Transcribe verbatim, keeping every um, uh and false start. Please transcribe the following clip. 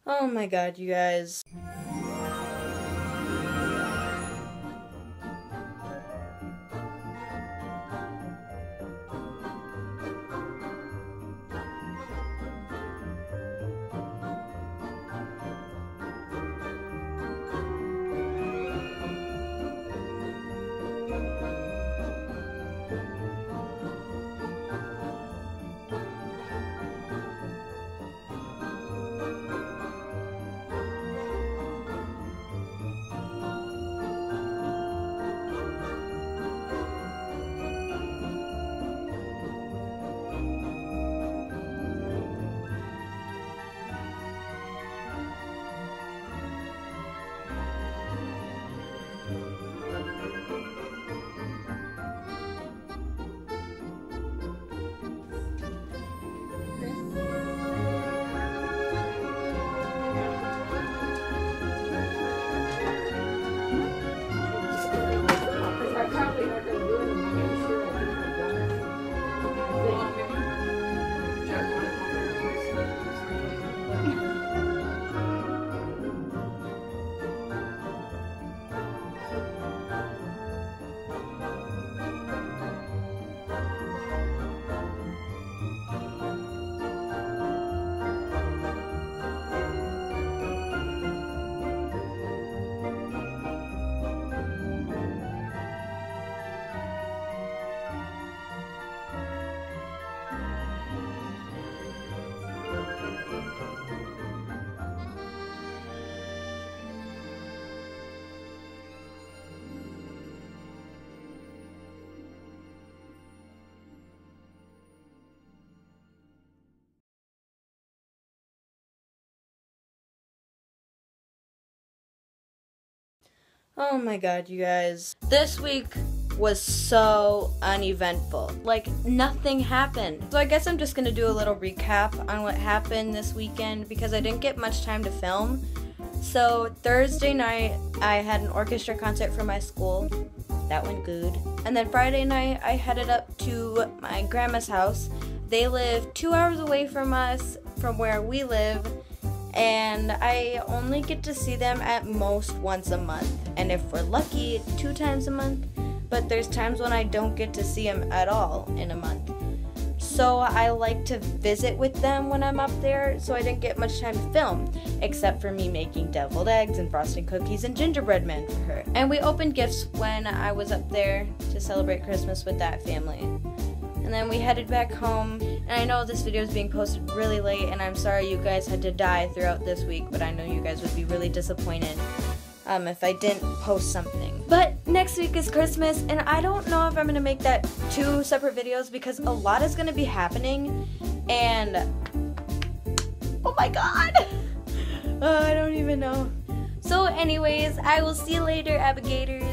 Oh my god, you guys. Oh my god, you guys. This week was so uneventful. Like, nothing happened. So I guess I'm just gonna do a little recap on what happened this weekend because I didn't get much time to film. So Thursday night, I had an orchestra concert for my school. That went good. And then Friday night, I headed up to my grandma's house. They live two hours away from us, from where we live. And I only get to see them at most once a month, and if we're lucky, two times a month, but there's times when I don't get to see them at all in a month. So I like to visit with them when I'm up there, so I didn't get much time to film, except for me making deviled eggs and frosting cookies and gingerbread man for her. And we opened gifts when I was up there to celebrate Christmas with that family. And then we headed back home, and I know this video is being posted really late, and I'm sorry you guys had to die throughout this week, but I know you guys would be really disappointed um, if I didn't post something. But next week is Christmas, and I don't know if I'm going to make that two separate videos because a lot is going to be happening, and oh my god! Oh, I don't even know. So anyways, I will see you later, Abigators.